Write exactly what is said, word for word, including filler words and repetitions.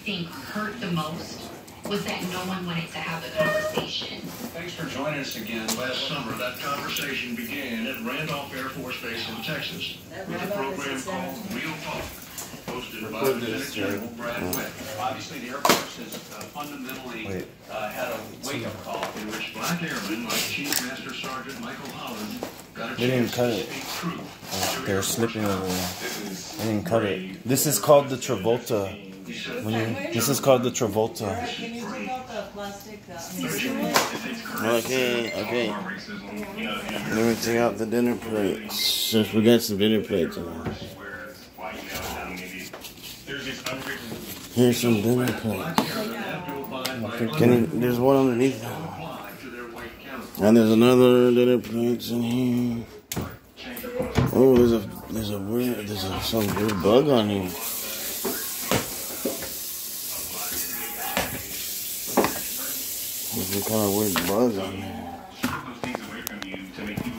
think hurt the most was that no one wanted to have the conversation. Thanks for joining us again. Last summer, that conversation began at Randolph Air Force Base in Texas with a program called Real Talk, hosted by Lieutenant General Brad Webb. Obviously, the Air Force has uh, fundamentally uh, had a wake-up call in which black airmen like Chief Master Sergeant Michael Holland got a chance to speak truth. Oh, they're slipping over there. I didn't cut it. This is called the Travolta. When you, this is called the Travolta. Can you take out the plastic? Okay, okay. Let me take out the dinner plates. Since we got some dinner plates in there. Here's some dinner plates. Can you, there's one underneath now. And there's another dinner plates in here. Oh, there's a there's a weird there's a, some weird bug on here. There's some kind of weird bug on there.